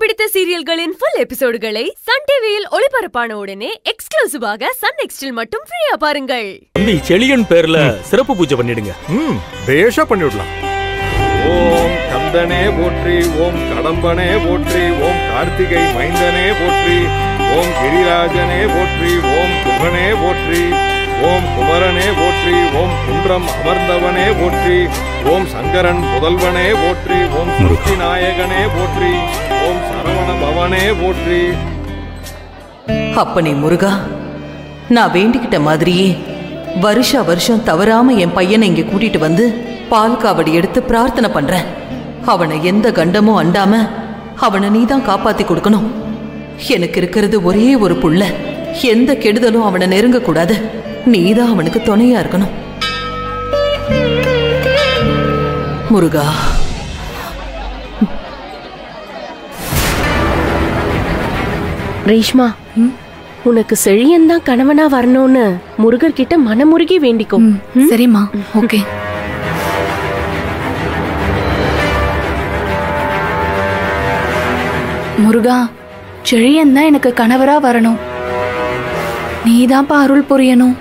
பிடித்த சீரியல்களின் full எபிசோடுகளை Sun டிவியில் ஒளிபரப்பான உடனே எக்ஸ்க்ளூசிவாக Sun NXTல் மட்டும் ஃப்ரீயா பாருங்கள். தம்பி செழியன் பேர்ல சிறப்பு பூஜை பண்ணிடுங்க. பேஷா பண்ணிடலாம். ஓம் கந்தனே போற்றி, ஓம் கடம்பனே போற்றி, ஓம் கார்த்திகை மைந்தனே போற்றி, ஓம் கிரிராஜனே போற்றி, ஓம் குகனே போற்றி, ஓம் குமரனே போற்றி, ஓம் குன்றம் அமர்ந்தவனே போற்றி, ஓம் சங்கரன் முதல்வனே போற்றி, ஓம் சுருத்தி நாயகனே போற்றி, ஓம் சரவண பவனே போற்றி. அப்பனே முருகா, நான் வேண்டிக்கிட்ட மாதிரியே வருஷா வருஷம் தவறாம என் பையனை இங்க கூட்டிட்டு வந்து பால் காவடி எடுத்து பிரார்த்தனை பண்றேன். அவனை எந்த கண்டமும் அண்டாம அவனை நீதான் காப்பாத்தி கொடுக்கணும். எனக்கு இருக்கிறது ஒரே ஒரு புள்ள, எந்த கெடுதலும் அவனை நெருங்க கூடாது. நீதான் அவனுக்கு துணையா இருக்கணும் முருகா. ரேஷ்மா, உனக்கு செழியன் தான் கணவனா வரணும்னு முருகர் கிட்ட மனமுருகி வேண்டிக்கும். சரிம்மா, ஓகே. முருகா, செழியன் தான் எனக்கு கணவரா வரணும். நீதான்ப்பா அருள் புரியணும்.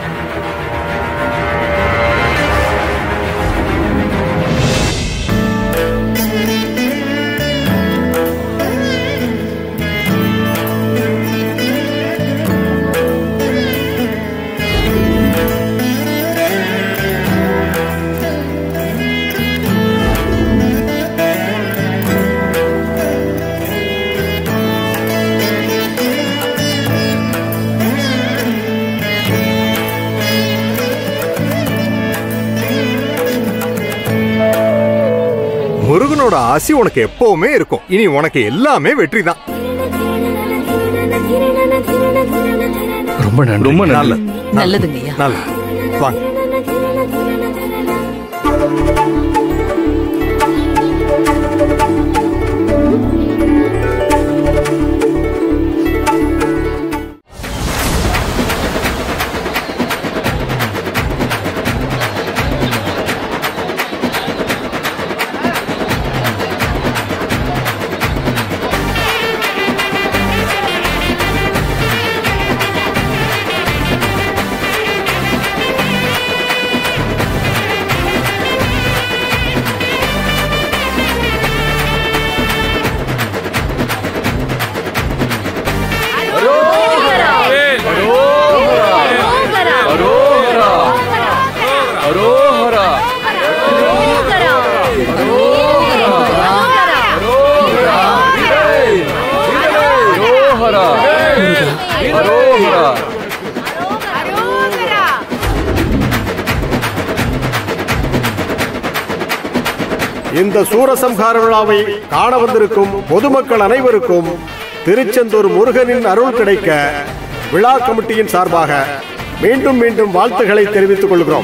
முருகனோட ஆசி உனக்கு எப்பவுமே இருக்கும். இனி உனக்கு எல்லாமே வெற்றி தான். ரொம்ப நன்றி. ரொம்ப நல்லது. நல்லதுங்கய்யா. நல்லது. வாங்க. இந்த சூரசம்ஹார விழாவை காண வந்திருக்கும் பொதுமக்கள் அனைவருக்கும் திருச்செந்தூர் முருகனின் அருள் கிடைக்க விழா கமிட்டியின் சார்பாக மீண்டும் மீண்டும் வாழ்த்துக்களை தெரிவித்துக் கொள்கிறோம்.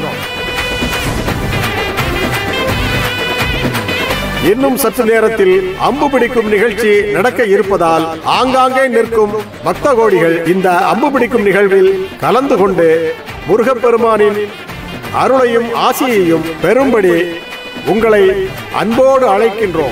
இன்னும் சற்று நேரத்தில் அம்பு பிடிக்கும் நிகழ்ச்சி நடக்க இருப்பதால் ஆங்காங்கே நிற்கும் பக்த கோடிகள் இந்த அம்பு பிடிக்கும் நிகழ்வில் கலந்து கொண்டு முருகப்பெருமானின் அருளையும் ஆசியையும் பெறும்படி உங்களை அன்போடு அழைக்கின்றோம்.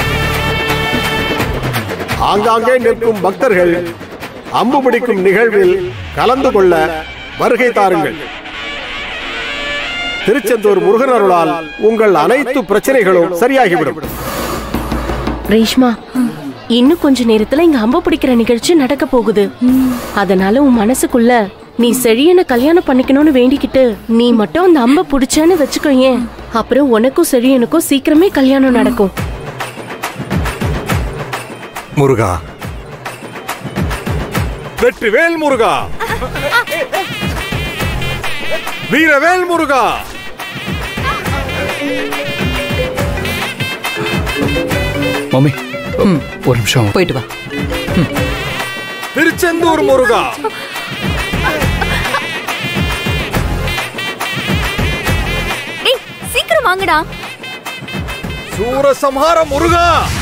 ஆங்காங்கே நிற்கும் பக்தர்கள் அம்பு பிடிக்கும் நிகழ்வில் கலந்து கொள்ள வருகை தாருங்கள். திருச்செந்தூர் முருகன் அருளால் உங்கள் அனைத்து பிரச்சனைகளும் சரியாகிவிடும். ரேஷ்மா, இன்னும் கொஞ்ச நேரத்துல இங்க அம்பு பிடிக்கிற நிகழ்ச்சி நடக்க போகுது. அதனால உன் மனசுக்குள்ள நீ செழியனை கல்யாணம் பண்ணிக்கணும்னு வேண்டிக்கிட்டு நீ மட்டும் அந்த அம்ப பிடிச்சேன்னு வச்சுக்கோயேன். அப்புறம் உனக்கும் செழியனுக்கும் சீக்கிரமே கல்யாணம் நடக்கும். முருகா, வெற்றிவேல் முருகா, வீரவேல் முருகா. மம்மி, ஒரு நிமிஷம் போயிட்டு வா. திருச்செந்தூர் முருகா, சீக்கிரம் வாங்கடா. சூரசம்ஹார முருகா.